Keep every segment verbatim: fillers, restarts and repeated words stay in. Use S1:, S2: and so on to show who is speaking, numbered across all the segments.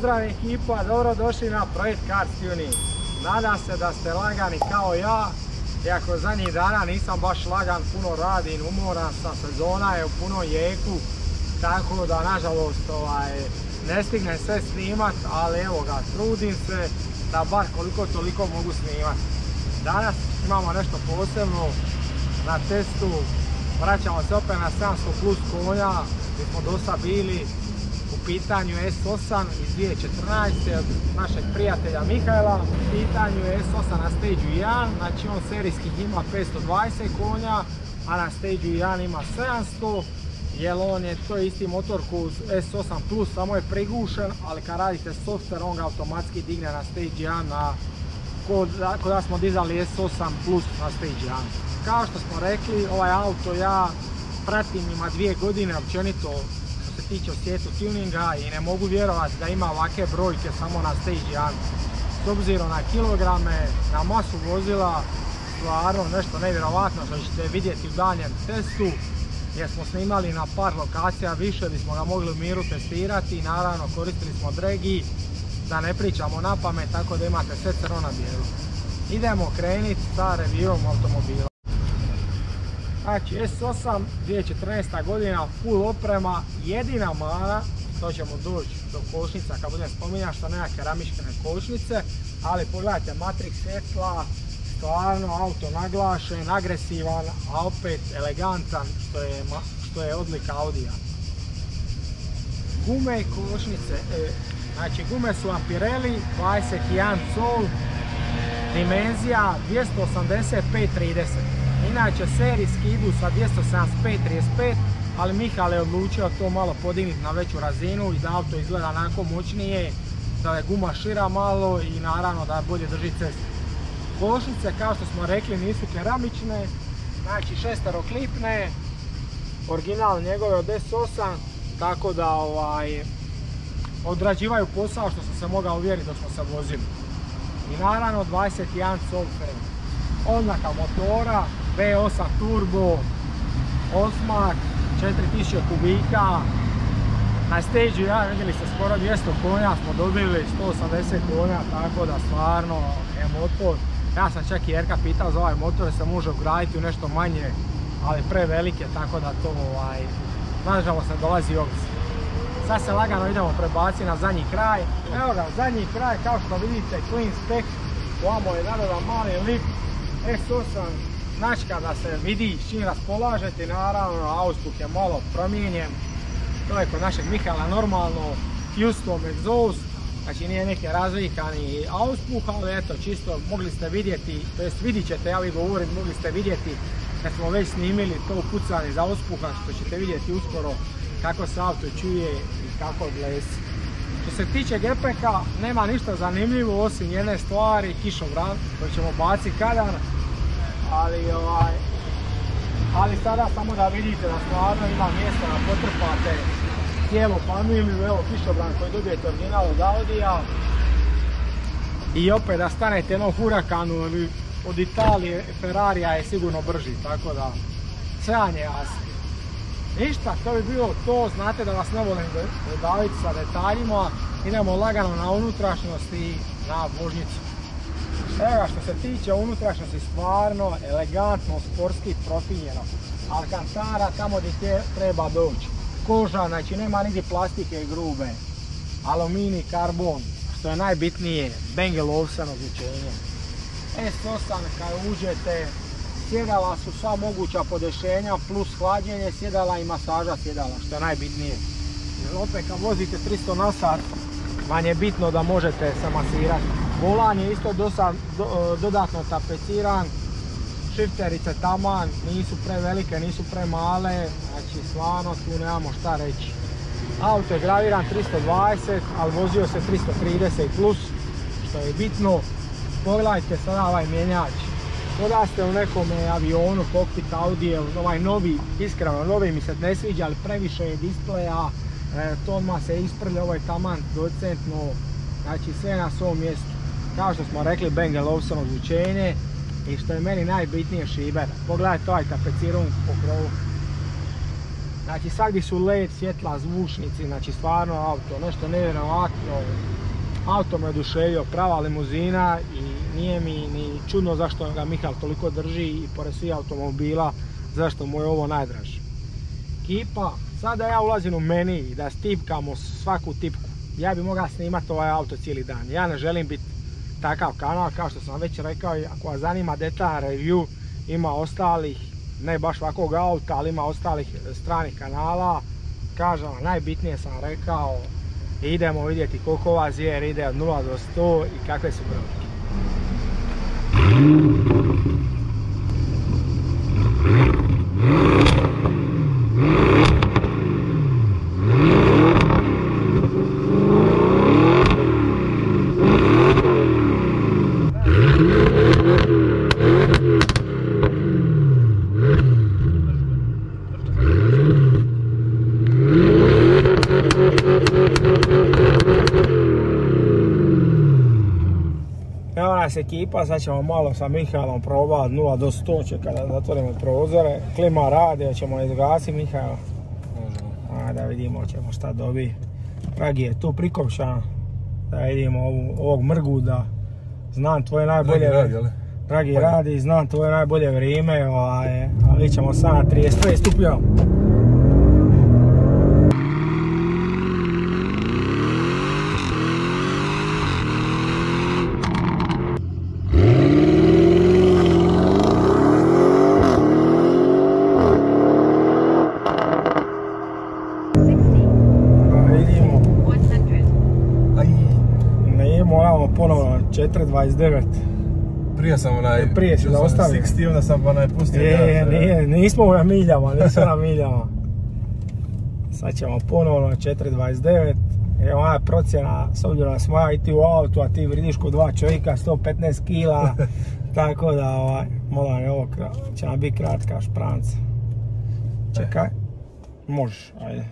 S1: Pozdrav ekipa, dobrodošli na projekt Cars Tuning. Nadam se da ste lagani kao ja, iako zadnjih dana nisam baš lagan, puno radim, umoran sam, sezona je u punom jeku, tako da nažalost ovaj, ne stignem sve snimat, ali evo ga, trudim se da bar koliko toliko mogu snimat. Danas imamo nešto posebno na testu, vraćamo se opet na sedamsto plus konja, gdje smo dosta bili. U pitanju S osam iz dvije tisuće četrnaeste od našeg prijatelja Mihajla. U pitanju je S osam na Stage jedan, znači on serijskih ima petsto dvadeset konja, a na Stage jedan ima sedamsto, jer on je to isti motor kao S osam plus, samo je prigušen, ali kad radite software on ga automatski digne na Stage jedan, na kod da smo dizali S osam plus na Stage jedan. Kao što smo rekli, ovaj auto ja pratim, ima dvije godine općenito što se tiče u svijetu tuninga i ne mogu vjerovati da ima ovakve brojke samo na Stage jedan. S obzirom na kilograme, na masu vozila, stvarno nešto nevjerovatno što ćete vidjeti u daljem testu, jer smo snimali na par lokacija više, gdje smo ga mogli u miru testirati i naravno koristili smo dragi, da ne pričamo na pamet, tako da imate sve crno na bijelu. Idemo kreniti sa reviewom automobila. Znači S osam dvije tisuće četrnaesta godina, full oprema, jedina mana, to ćemo doći do kočnica kad budem spominjati, što nema keramičke kočnice, ali pogledajte matrix svjetla, stvarno auto naglašen, agresivan, a opet elegantan, što je, što je odlika Audija. Gume i kočnice, e, znači gume su Pirelli dvadeset jedan sol, dimenzija dvjesto osamdeset pet trideset. Inače serijski idu sa dvjesto sedamdeset pet trideset pet, ali Mihajl je odlučio to malo podignuti na veću razinu i da auto izgleda onako moćnije, da je guma šira malo i naravno da bolje drži cestu. Kočnice, kao što smo rekli, nisu keramične, znači šesteroklipne, original njegove od S osam, tako da ovaj, odrađivaju posao što sam se mogao uvjeriti dok smo se vozili. I naravno dvadeset jedan sol frame. Oznaka motora, V osam turbo, osmak, četiri tisuće kubika. Na Stage jedan vidjeli ste skoro dvjesto konja, smo dobili sto osamdeset konja, tako da stvarno je motor. Ja sam čak i Erka pitao za ovaj motor, se može ugraditi u nešto manje, ali prevelike, tako da to ovaj, nažalost ne dolazi u obzir. Sad se lagano idemo prebaciti na zadnji kraj. Evo ga, zadnji kraj, kao što vidite, clean spec, ovamo je nadodan mali lip, S osam, značka da se vidi s čim raspolažete, naravno auspuh je malo promijenjen, to je kod našeg Mihajla normalno, custom exhaust, znači nije neki razvikani auspuh, ali eto čisto mogli ste vidjeti, to jest vidit ćete, ja vi govorim, mogli ste vidjeti kad smo već snimili to pucanje iz auspuha, što ćete vidjeti uskoro kako se auto čuje i kako glesi. Što se tiče G P K, nema ništa zanimljivo osim jedne stvari, kišobran koji ćemo baciti kadar, ali, ovaj, ali sada samo da vidite da stvarno ima mjesta da potrpate cijelu familiju, evo kišobran koji dobijete original od Audija i opet da stanete jednom Huracanu ili od Italije, Ferrarija je sigurno brži, tako da sve vam je jasno. Ništa, to bi bilo to, znate da vas ne volim daviti sa detaljima, idemo lagano na unutrašnjost i na vožnjicu. Evo što se tiče unutrašnjosti, stvarno elegantno, sportski profiljeno. Alcantara tamo gdje treba doći. Koža, znači nema nigdje plastike i grube. Aluminij, karbon, što je najbitnije, Bang & Olufsen ozvučenje. S osam kad uđete, sjedala su sva moguća podešenja plus hlađenje sjedala i masaža sjedala, što je najbitnije. Jer opet kad vozite tristo na sat, vam je bitno da možete se masirati. Volan je isto dosta, do, dodatno tapeciran, šifterice taman, nisu prevelike, nisu premale, znači stvarno tu nemamo šta reći. Auto je graviran tristo dvadeset, ali vozio se tristo trideset plus, što je bitno. Pogledajte sada ovaj mjenjač. Kada ste u nekom avionu, kokpit Audi, ovaj novi, iskreno novi mi se ne sviđa, ali previše je displeja, e, to odmah se isprlja, ovaj taman docentno, znači sve na svom mjestu. Kao što smo rekli, Bang and Olufsen ozvučenje i što je meni najbitnije šiber. Pogledajte ovaj tapecirun po krovu. Znači svagdje su led, svjetla, zvučnici, znači stvarno auto, nešto nevjerojatno. Auto me oduševio, prava limuzina i nije mi ni čudno zašto ga Mihael toliko drži i pored svih automobila, zašto mu je ovo najdraži. Kipa, sada ja ulazim u meni i da stipkamo svaku tipku. Ja bi mogao snimati ovaj auto cijeli dan. Ja ne želim biti takav kanal, kao što sam već rekao, ako vas zanima detaljan review, ima ostalih, ne baš ovakvog auta, ali ima ostalih stranih kanala. Kažem vam, najbitnije sam rekao, idemo vidjeti koliko ova Zijer ide od nula do sto i kakve su brojke. Evo nas ekipa, sad ćemo malo sa Mihaelom probati od nula do sto, kada zatvorimo prozore. Klima radi, hoćemo izgasiti Mihael. A da vidimo ćemo šta dobi. Dragi je tu prikopšan, da vidimo ovu, ovog mrguda. Znam tvoje najbolje...
S2: Dragi radi, ali?
S1: Dragi radi, znam tvoje najbolje vrijeme, ovaj, ali ćemo sad na trideset pet stupnjeva. četiri dvadeset devet.
S2: Prije sam onaj...
S1: Prije si da ostavio.
S2: šezdeset, onda sam onaj pustio.
S1: Je, nije, nismo na miljama, nismo na miljama. Sad ćemo ponovno četiri dvadeset devet. Evo moja procjena, s obzirom da smo ja i ti u autu, a ti vridiš kod dva čovjeka, sto petnaest kila. Tako da, ovaj, molim, ovo će nam biti kratka špranca. Čekaj. Možeš, ajde.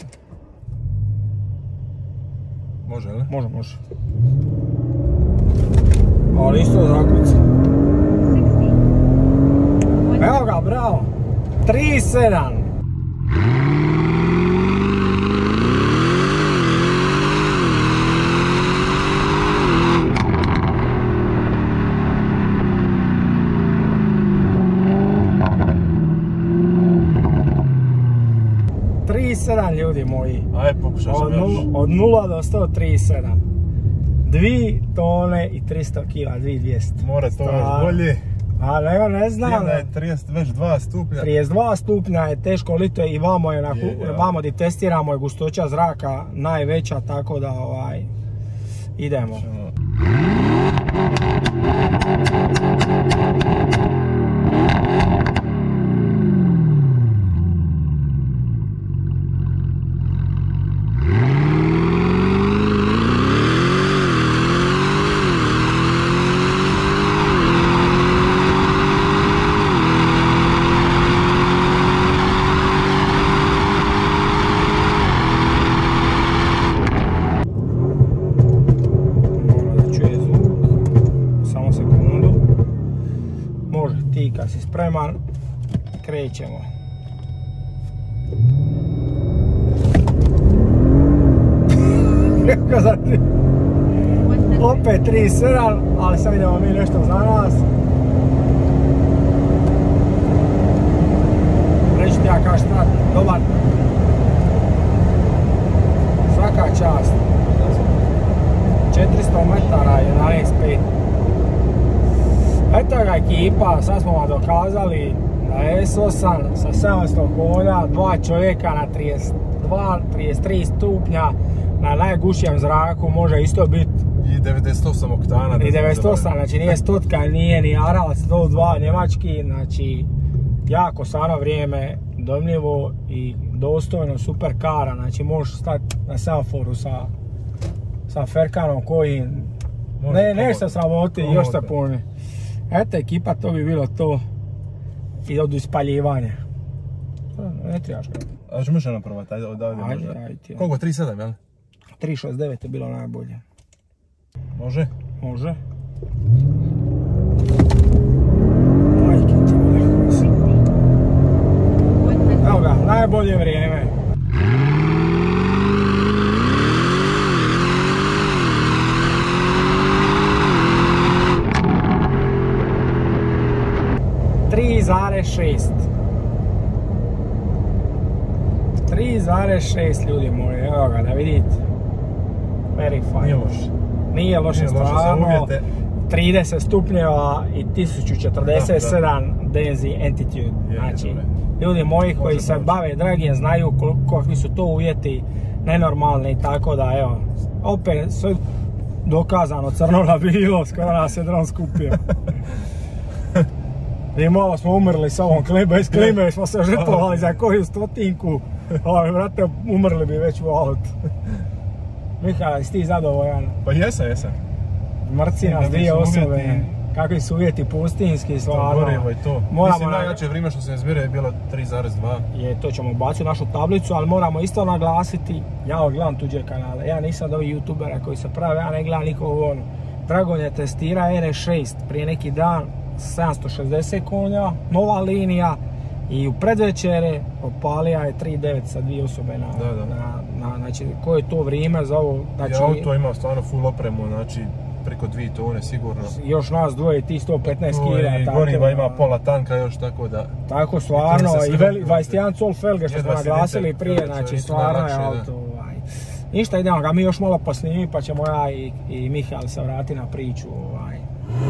S2: Može, li?
S1: Može, može. Ali isto zakuca. Evo ga, bravo. tri sedam. tri sedam ljudi moji.
S2: Aj, pokušat ćemo još.
S1: Od nula do sto tri sedam. dvije tone i tristo kila, dvije dvjesto.
S2: More to još bolje.
S1: A nego ne znam.
S2: Da je trideset dva stupnja.
S1: trideset dva stupnja je teško lito i vamo je, na, je, je. vamo gdje testiramo je gustoća zraka najveća, tako da ovaj, idemo. Ćemo. Kad si spreman, krećemo. Opet tri sedam, ali sad idemo mi nešto za nas. Reći ti ja kao šta, dobar. Svaka čast. četiristo metara, jedanaest pet. Eto ga ekipa, sad smo vam dokazali da S osam sa sedamsto konja, dva čovjeka na trideset dva trideset tri stupnja na najgušćem zraku može isto biti.
S2: I devedeset osam oktana.
S1: I devedeset osam, znači nije stotka, nije ni Aral sto dva njemački, znači jako stvarno vrijeme, dojmljivo i dostojno super kara, znači možeš stati na semaforu sa, sa Ferkanom koji ne, nešto sramoti, još se puni. Eto ekipa, to bi bilo to i od ispaljivanja. Ne trebaš ga.
S2: A ćemo još jednom probati, ajde odavde
S1: ajde,
S2: možda.
S1: Ajde, ajde.
S2: Koliko? tri sedam, jel?
S1: tri šezdeset devet je bilo najbolje.
S2: Može?
S1: Može. Majke, to je lako. Evo ga, najbolje vrijeme. zarez šest. tri zarez šest ljudi moji, evo ga da vidite. Very fine.
S2: Nije loše.
S1: Nije loše stvarno. trideset stupnjeva i tisuću četrdeset sedam D Z Entitude. Znači, ljudi moji koji se bave dragije znaju kakvi su to uvjeti nenormalni, tako da evo, opet sve dokazano crno na bilo, skoro nas je dron skupio. I malo smo umrli s ovom klime, bez klime smo se žrtvovali za koju stotinku. Ovo, vrate, umrli bi već u autu. Mihajlo, jesi ti zadovoljan?
S2: Pa jesam, jesam.
S1: Mrci nas dvije osobe, kakvi su uvjeti pustinski, stvarno.
S2: Gorivo i to. Mislim, najjače vrijeme što se izmjere je bilo tri zarez dva.
S1: Je, to ćemo baciti u našu tablicu, ali moramo isto naglasiti, ja gledam tuđe kanale, ja nisam od ovih youtubera koji se prave, ja ne gledam nikog ono. Dragon je testira R S šest prije neki dan, sedamsto šezdeset konja, nova linija, i u predvečere opalija je tri devet sa dvije osobe na,
S2: da, da.
S1: na, na, znači koje je to vrijeme za ovo, znači...
S2: I auto ima stvarno full opremu, znači preko dvije tone sigurno.
S1: Još nas dvoje i ti sto petnaest kila.
S2: I goriva ima pola tanka još, tako da...
S1: Tako stvarno, i veli, dvadeset jedan col felge što smo naglasili prije, znači stvarno je auto. Ovaj. Ništa, idemo ga mi još malo posnimi pa ćemo ja i, i Mihajl se vrati na priču. Ovaj.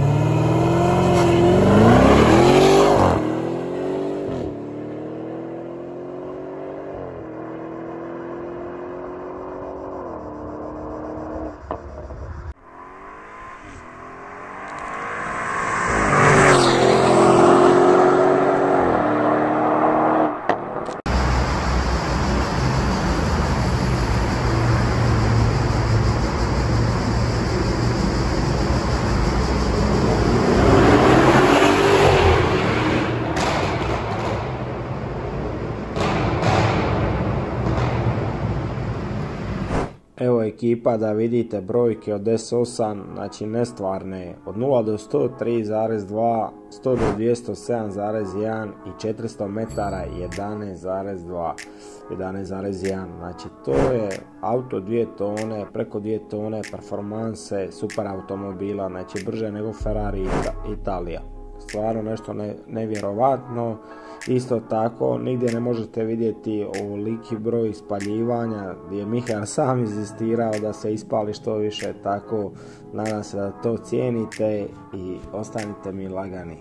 S1: Evo ekipa da vidite brojke od S osam, znači nestvarne, od nula do sto tri zarez dva, sto do dvjesto sedam zarez jedan i četiristo metara jedanaest zarez dva, jedanaest zarez jedan, znači to je auto dvije tone, preko dvije tone performanse, super automobila, znači brže nego Ferrari Italija. Stvarno nešto ne, nevjerovatno. Isto tako, nigdje ne možete vidjeti ovoliki broj ispaljivanja, gdje je Mihajl sam inzistirao da se ispali što više, tako nadam se da to cijenite i ostanite mi lagani.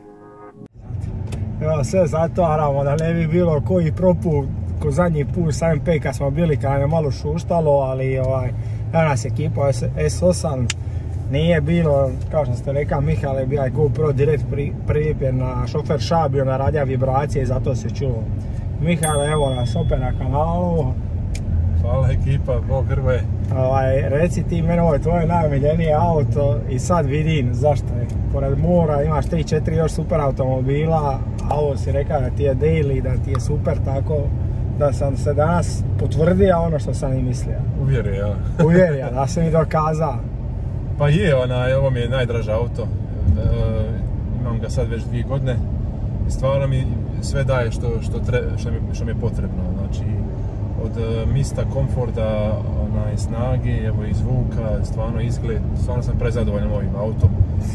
S1: Evo, sve zatvaramo da ne bi bilo koji proput ko zadnji put sa M P kad smo bili, kad nam je malo šuštalo, ali ovaj, evo nas ekipa S osam. Nije bilo, kao što ste rekao, Mihajl je bila GoPro direkt prijepljen na šofer šabio, na radija vibracije i zato se čulo. Mihajl, evo nas opet na kanalu.
S2: Hvala ekipa, Bog Hrvoje.
S1: Ovaj, reci ti meni, ovo je tvoje najomiljenije auto i sad vidim zašto je. Pored mora imaš tri četiri još super automobila, a ovo si rekao da ti je daily, da ti je super, tako da sam se danas potvrdio ono što sam i mislio.
S2: Uvjerio, ja.
S1: Uvjerio, da sam i dokazao.
S2: Pa je, onaj, ovo mi je najdraži auto, e, imam ga sad već dvije godine i stvarno mi sve daje što, što, tre, što, mi, što mi je potrebno, znači od mista, komforta, onaj, snage, evo i zvuka, stvarno izgled, stvarno sam prezadovoljan ovim autom.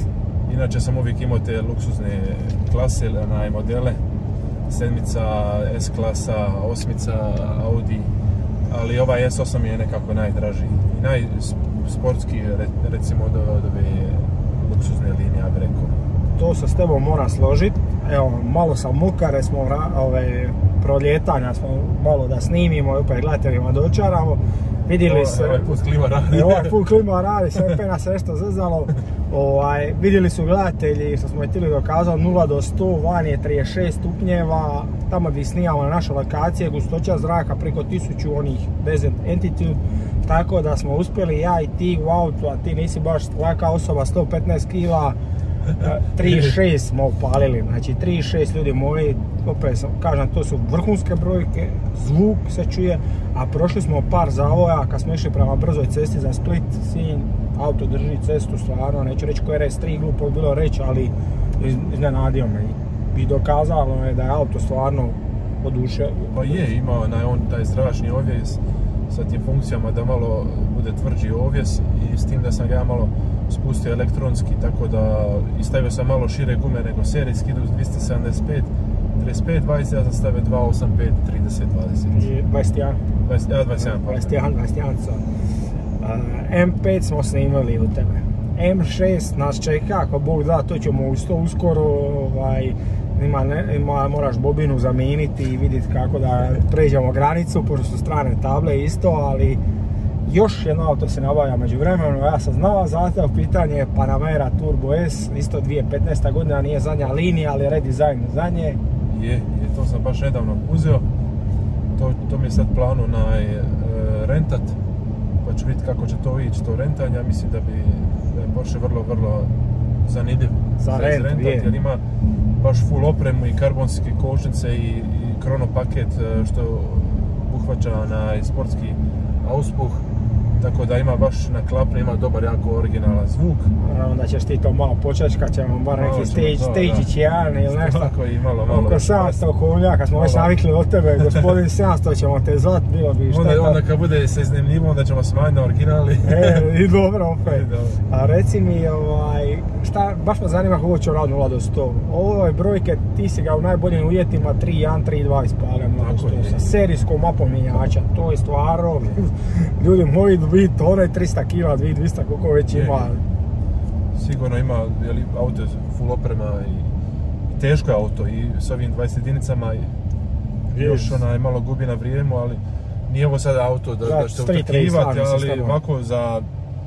S2: Inače sam uvijek imao te luksuzne klase, onaj, modele, sedmica, S klasa, osmica, Audi, ali ovaj S osam je nekako najdraži i najsportski, recimo od ove luksuzne linije, ja bih rekao.
S1: To se s tebom mora složiti. Evo, malo sam mukare smo ove proljetanja, smo malo da snimimo i opet gledateljima dočaramo. Vidjeli se...
S2: Ovaj put klima radi.
S1: Ovaj put klima radi, sve opet nas nešto zezalo. Ovaj, vidjeli su gledatelji, što smo je htjeli dokazati, nula do sto, van je trideset šest stupnjeva, tamo gdje snimamo na našoj lokaciji, gustoća zraka preko tisuću onih D Z Entitude, tako da smo uspjeli ja i ti u autu, a ti nisi baš laka osoba, sto petnaest kila, trideset šest smo upalili, znači trideset šest ljudi moji, opet sam, kažem, to su vrhunske brojke, zvuk se čuje, a prošli smo par zavoja kad smo išli prema brzoj cesti za Split, Sinj, auto drži cestu, stvarno, neću reći ko je R S tri, glupo je bilo reći, ali iznenadio me i dokazalo je da je auto stvarno oduševio.
S2: Pa je, ima onaj, on, taj zračni ovjes, sa tim funkcijama da malo bude tvrđi ovjes i s tim da sam ga ja malo spustio elektronski, tako da i stavio sam malo šire gume nego serijski, idu dvjesto sedamdeset pet, trideset pet, dvadeset, ja sam stavio dvjesto osamdeset pet, trideset, dvadeset.
S1: I dvadeset jedan.
S2: Ja, dvadeset jedan.
S1: dvadeset jedan, dvadeset jedan. M pet smo snimali u tebe. M šest nas čeka, ako Bog da, to ćemo isto uskoro, ovaj, ima, ne, ima, moraš bobinu zamijeniti i vidjeti kako da pređemo granicu, pošto su strane table isto, ali još jedno auto se nabavlja među vremenu, ja sam znao za to, pitanje je Panamera Turbo S, isto dvije tisuće petnaesta godina, nije zadnja linija, ali redizajn za nje.
S2: Je, je, to sam baš nedavno uzeo, to, to mi je sad planu na e, rentat, pa ću vidjeti kako će to ići, to rentanje, mislim da bi da je Porsche vrlo, vrlo zanimljiv
S1: za, za rent, rentat,
S2: jer ima baš full opremu i karbonske kočnice i, i krono paket što uhvaća na sportski auspuh, tako da ima baš na klapne, ima dobar, jako originalan zvuk.
S1: Onda ćeš ti to malo počačkat, ćemo bar neki stage, stage'ić jedan ili nešto.
S2: Tako i malo, malo.
S1: Oko sedamsto konja, kad smo već navikli od tebe, gospodin sedamsto ćemo te zvat, bilo bi šteta.
S2: Onda, onda kad bude se iznajmljivo, onda ćemo smanjiti na originali.
S1: E, i dobro opet. A reci mi, ovaj, šta, baš me zanima kako će raditi nula do sto. Ove brojke, ti si ga u najboljim uvjetima tri jedan, tri dva ispalio nula do sto. Sa serijskom mapom mjenjača, to je stvarno, ljudi moji dobiti tone, trista kila, dvije dvjesto, koliko već ima.
S2: Sigurno ima, jeli, auto je full oprema i, i teško je auto i s ovim dvadeset jedinicama još onaj malo gubi na vrijeme, ali nije ovo sad auto da, da ćete utrkivati, ali ovako za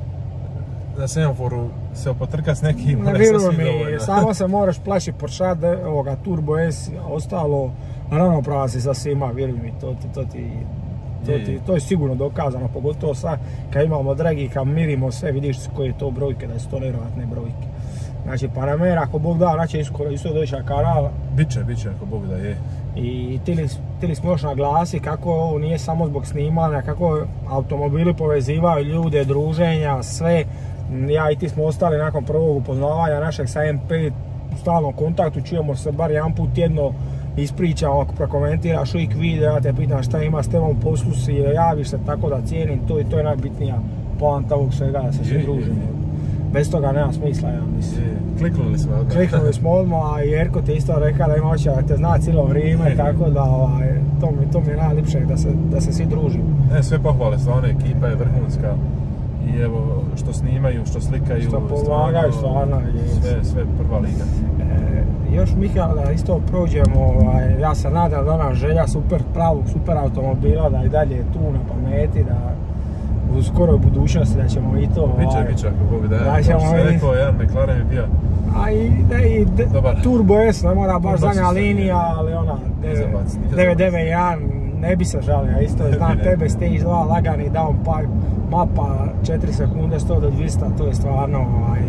S2: na semaforu se opotrka s nekim,
S1: ne vjerujem mi, samo se moraš plašiti Porsche ovoga Turbo S, ostalo ravnopravan si sa svima, vjeruj mi, to ti, to ti To, ti, to je sigurno dokazano, pogotovo sad kad imamo dragi, kad mirimo sve, vidiš koje je to brojke, da su to nevjerojatne brojke. Znači Panamera, ako Bog da, vraća isto doći na kanal.
S2: Biće, biće, ako Bog da je.
S1: I htjeli smo još naglasiti kako ovo nije samo zbog snimanja, kako automobili povezivaju ljude, druženja, sve. Ja i ti smo ostali nakon prvog upoznavanja našeg sa M pet u stalnom kontaktu, čujemo se bar jedan put tjedno, ispričam, ako prokomentiraš uvijek video, ja te pitam šta ima s tebom, poslusi, javiš se, tako da cijenim to i to je najbitnija poanta ovog svega, da se svi družimo. Bez toga nema smisla, ja mislim.
S2: Je, kliknuli smo odmah.
S1: Kliknuli smo odmah, a Jerko ti isto rekao da ima očeva da te zna cijelo vrijeme, tako da ovaj, to, mi, to mi je najljepše, da se, da se svi družimo.
S2: Ne, sve pohvale, stvarno ekipa je vrhunska. I evo, što snimaju, što slikaju,
S1: što pomagaju, stvarno,
S2: sve, sve prva liga.
S1: E, još Mihael, da isto prođemo, ovaj, ja se nadam da ona želja super pravog, super automobila, da i dalje je tu na pameti, da u skoroj budućnosti da ćemo i to...
S2: Biće,
S1: ovaj,
S2: biće, ako Bog da je,
S1: da
S2: kao što je rekao, jedan McLaren je bio...
S1: A i, da, i de, Turbo S, ne mora baš zadnja linija, ali ona devet devet jedan, ne bi se žalio, isto znam tebe, stage dva, lagani downpipe, mapa četiri sekunde, sto do dvjesto, to je stvarno ovaj...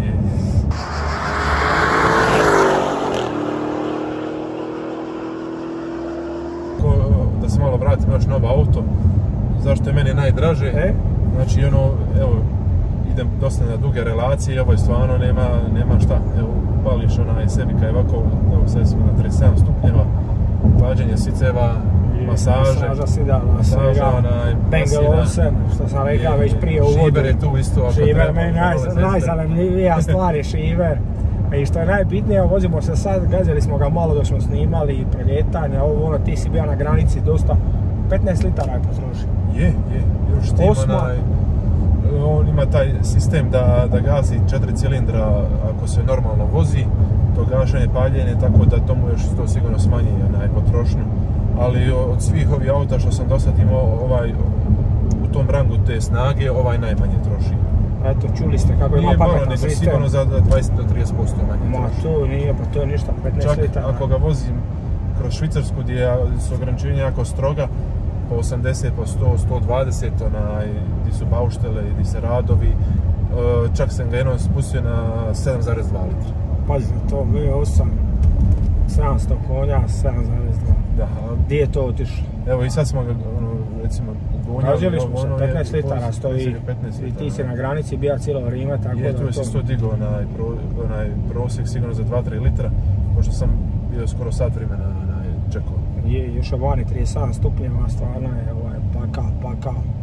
S2: Da se malo vratim još novo auto, zašto je meni najdraže,
S1: e?
S2: Znači ono, evo, idem dosta na duge relacije i ovo je stvarno nema, nema šta, evo, upališ onaj sebi kaj ovako, evo sad smo na trideset sedam stupnjeva, hlađenje siceva, masaže,
S1: masaža sidala,
S2: masaža, onaj,
S1: Bang Olufsen, što sam rekao već prije u uvodu.
S2: Šiber je tu isto, ako
S1: Šiber,
S2: treba.
S1: meni naj, najzanimljivija stvar je Šiber. I što je najbitnije, vozimo se sad, gazili smo ga malo dok smo snimali i preljetanja, ovo ono, ti si bio na granici dosta, petnaest litara je potrošio.
S2: Je, je, još tim onaj, on ima taj sistem da, da gazi četiri cilindra ako se normalno vozi, to gašenje, paljenje, tako da tomu još to sigurno smanji onaj potrošnju. Ali od svih ovih auta što sam do sad imao, ovaj, u tom rangu te snage, ovaj najmanje troši.
S1: Eto, čuli ste kako ima pametan sistem.
S2: Nije malo, nego sigurno za dvadeset do trideset posto manje
S1: Ma to nije, pa to je ništa, petnaest litara.
S2: Čak ako ga vozim kroz Švicarsku gdje su ograničenja jako stroga, po osamdeset, po sto, sto dvadeset, onaj, gdje su bauštele, gdje se radovi, čak sam ga jednom spustio na sedam zarez dva litra.
S1: Pazi, to V osam, sedamsto konja, sedam zarez dva.
S2: Da.
S1: Gdje je to otišlo?
S2: Evo i sad smo ga, ono, recimo, gonjali.
S1: Ražili smo se, petnaest litara stoji i ti si na granici bija cijelo vrijeme, tako da...
S2: Je, tu je se sto digao onaj, pro, onaj prosjek sigurno za dva do tri litra, pošto sam bio skoro sat vremena na čekao.
S1: Je, još je vani trideset sedam stupnjeva, stvarno je ovaj, pakao, pakao.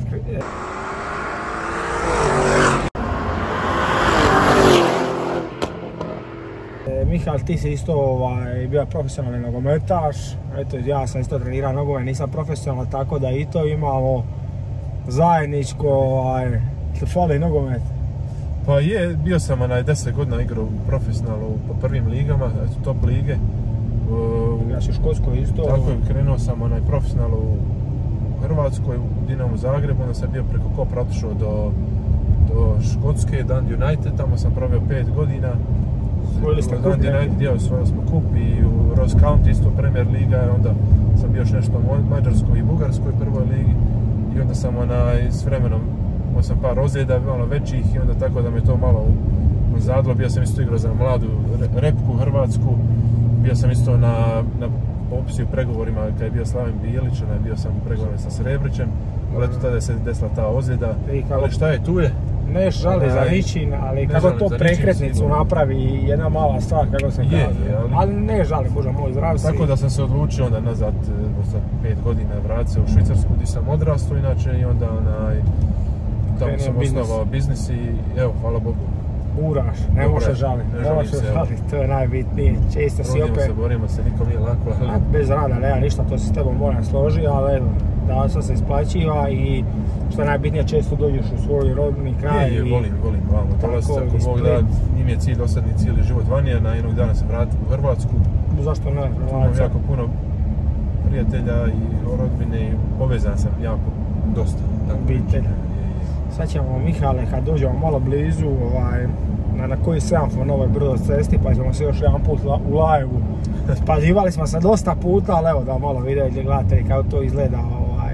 S1: Mihal, ti si isto ovaj, bio profesionalni nogometaš, eto ja sam isto trenirao nogomet, nisam profesionalno, tako da i to imamo zajedničko, ovaj, fali nogomet.
S2: Pa je, bio sam onaj deset godina igrao profesionalno po prvim ligama, eto top lige.
S1: Igraš u Škotskoj isto?
S2: Tako je, krenuo sam onaj profesionalno u Hrvatskoj, u Dinamu Zagrebu, onda sam bio preko Kopra otišao do, do Škotske, Dundee United, tamo sam proveo pet godina.
S1: Osvojili ste kup?
S2: Dundee United, ja, osvojili smo kup i u Ross County isto Premier Liga, onda sam bio još nešto u Mađarskoj i Bugarskoj prvoj ligi i onda sam onaj, s vremenom imao sam par ozljeda, malo većih i onda tako da me to malo zadlo. Bio sam isto igrao za mladu repku Hrvatsku, bio sam isto na, na popisu u pregovorima kad je bio Slaven Bilić, onaj, bio sam u pregovorima sa Srebrićem, ali eto tada se desila ta ozljeda, ali šta je, tu je.
S1: Ne žali za ničin, ali kako to prekretnicu napravi jedna mala stvar, kako se kaže. Ali... ali ne žali, bože moj, zdrav si.
S2: Tako da sam se odlučio onda nazad, za pet godina vratiti se u Švicarsku gdje sam odrastao inače i onda onaj, tamo sam osnovao biznis i evo, hvala Bogu.
S1: Uraš, ne može žali, ne može žali, to je najbitnije. Često si opet...
S2: se, borimo se, nikom nije lako. Ali...
S1: Bez rada, nema ništa, to se s tebom moram složiti, ali evo, da sad se isplaćiva i što je najbitnije, često dođeš u svoj rodni kraj.
S2: Je, je, volim, volim, vamo, dolaziti, ako Bog da, njim je cilj osadni cijeli život vanije, na jednog dana se vratiti u Hrvatsku.
S1: Zašto ne?
S2: Tu imam jako puno prijatelja i rodbine i povezan sam jako dosta.
S1: Obitelja. Sad ćemo, Mihale, kad dođemo malo blizu, ovaj, na, na koji semafor na ovoj brdo cesti, pa ćemo se još jedan put la, u live-u. Spađivali smo se dosta puta, ali evo da malo vidjeti gledatelji kako to izgleda ovaj,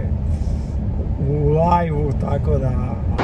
S1: u live-u, tako da...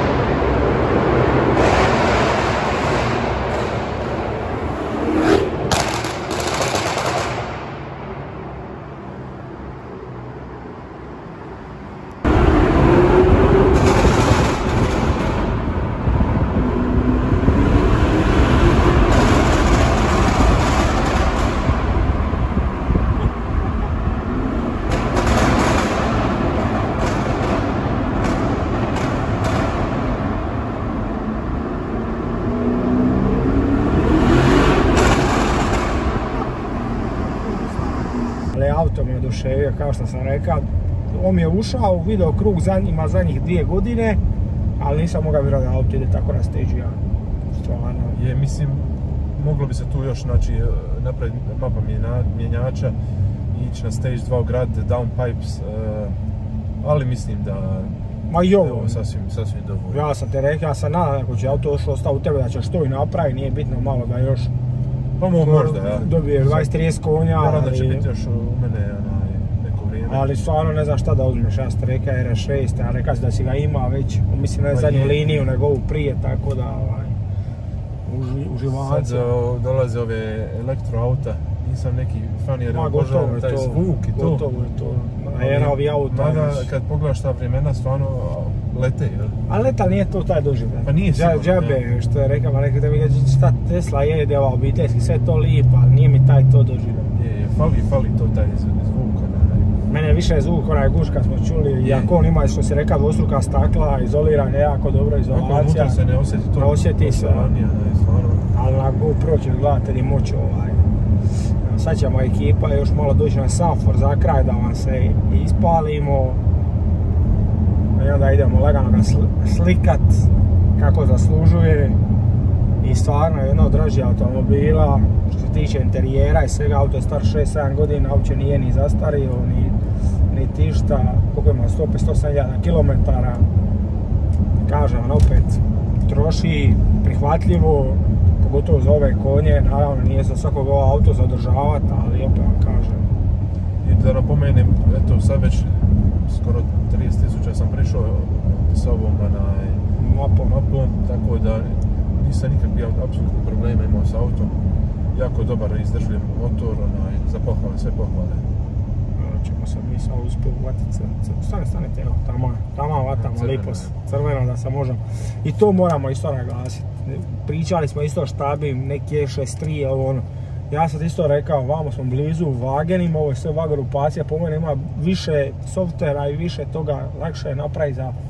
S1: Auto mi je oduševio, kao što sam rekao. On mi je ušao u video krug, ima zadnjih dvije godine, ali nisam mogao vjerovati da auto ide tako na stage jedan. Stvarno.
S2: Je, mislim, moglo bi se tu još znači, napraviti mapa mjenjača i ići na stage dva ugraditi downpipes, uh, ali mislim da
S1: Ma i ovo,
S2: sasvim, sasvim dovoljno.
S1: Ja sam te rekao, ja sam nadam ako će auto ostao u tebe da ćeš to i napraviti, nije bitno malo da još
S2: pa možda, ja.
S1: Dobije dvadeset trideset konja,
S2: ali... da će biti još u mene onaj, neko vrijeme.
S1: Ali stvarno ne znam šta da uzmeš, ja sam te rekao R S šest, a rekao si da si ga ima već, mislim ne zadnju liniju nego ovu prije, tako da ovaj, uživance.
S2: Sad dolaze ove elektroauta, nisam neki fan jer obožavam taj zvuk i to.
S1: Gotovo je to, jedna ovi auta.
S2: Mada kad pogledaš ta vremena stvarno lete, jel?
S1: Ali leta nije to taj doživljaj.
S2: Pa nije sigurno.
S1: Džabe, što je rekao, rekao da mi ga šta Tesla je, ova obiteljski, sve to lijepo, ali nije mi taj to doživljaj.
S2: Je, fali, fali to taj zvuk.
S1: Mene je više zvuk onaj guš kad smo čuli, iako on ima, što si rekao, dvostruka stakla, izoliran je jako dobro, izolacija.
S2: Kako unutra se ne osjeti to?
S1: Ne osjeti se, ali na GoPro će gledatelji moći ovaj. Sad ćemo ekipa još malo doći na semafor za kraj da vam se ispalimo. I onda idemo lagano ga slikat kako zaslužuje. I stvarno je jedno od dražih automobila. Što se tiče interijera i svega, auto je star šest sedam godina, uopće nije ni zastario, ni, ni tišta. Koliko ima, sto pedeset osam hiljada kilometara. Kažem vam opet, troši prihvatljivo, pogotovo za ove konje, naravno nije za svakog ovo auto zadržavati, ali opet vam kažem.
S2: I da napomenem, eto sad već skoro trideset tisuća sam prišao s ovom onaj,
S1: mapom.
S2: mapom, tako da nisam nikakvih apsolutno problema imao s autom. Jako dobar izdržljiv motor, onaj, za pohvale, sve pohvale.
S1: Ćemo se mi sad uspjeti uvatiti se, stane, stanite, evo, tamo, tamo vatamo, lipo se, crveno da se možemo. I to moramo isto naglasiti. Pričali smo isto šta bi neki E šezdeset tri, ovo ono. Ja sam isto rekao, vamo smo blizu Wagenima, ovo je sve Wagen grupacija, po mene ima više softvera i više toga, lakše je napraviti za,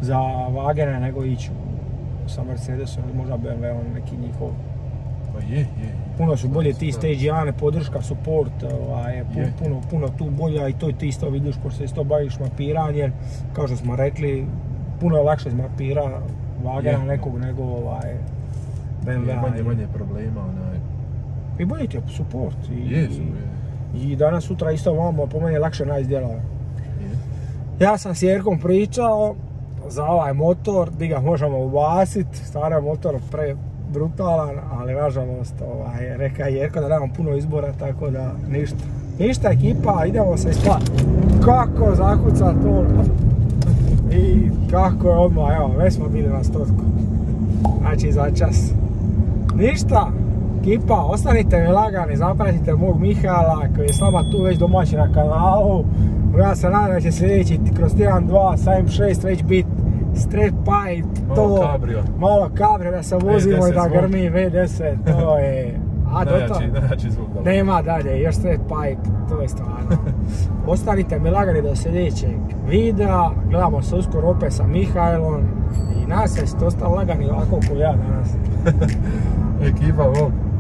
S1: za Wagene nego ići sa Mercedesom ili možda B M W-om neki njihov.
S2: Pa je, je.
S1: Puno su bolje ti stage jedan, podrška, support, ovaj, puno, puno tu bolja i to ti isto vidiš pošto se isto baviš mapiranjem, kao što smo rekli, puno je lakše zmapira Wagena nekog nego ovaj, B M W.
S2: Manje, manje problema, onaj.
S1: I bolje ti je support. I,
S2: Jesu,
S1: i, i danas sutra isto vamo, po meni je lakše naći djelove. Ja sam s Jerkom pričao za ovaj motor, di ga možemo ubaciti, stvarno je motor pre brutalan, ali nažalost ovaj, reka Jerko da nemam puno izbora, tako da ništa. Ništa ekipa, idemo se ispati. Kako zakuca to i kako je odmah, evo, već smo bili na stotku. Znači za čas. Ništa, ekipa, ostanite mi lagani, zapratite mog Mihaela koji je s nama tu već domaći na kanalu. Ja se nadam da će sljedeći kroz tjedan dva sa M šest već biti straight pipe, to,
S2: malo kabrio,
S1: malo kabrio da se vozimo i da grmi V deset, to je, a do to,
S2: najjači zvuk da.
S1: Nema dalje, još straight pipe, to je stvarno. Ostanite mi lagani do sljedećeg videa, gledamo se uskoro opet sa Mihaelom i nas ste ostali lagani ovako ko ja danas.
S2: Ekipa, vok.